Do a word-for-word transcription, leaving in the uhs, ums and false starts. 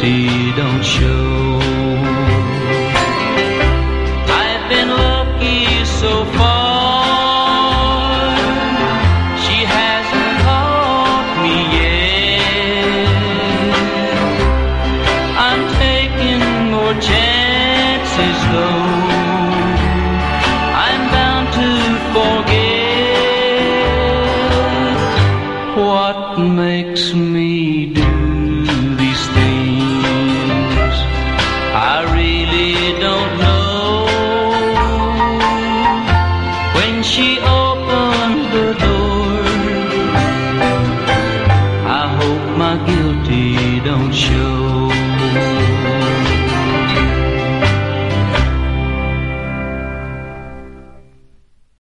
guilty don't show. I've been lucky so far, she hasn't caught me yet. I'm taking more chances though, I'm bound to forget. What makes me do these things, I really don't know. When she opens the door, I hope my guilty don't show.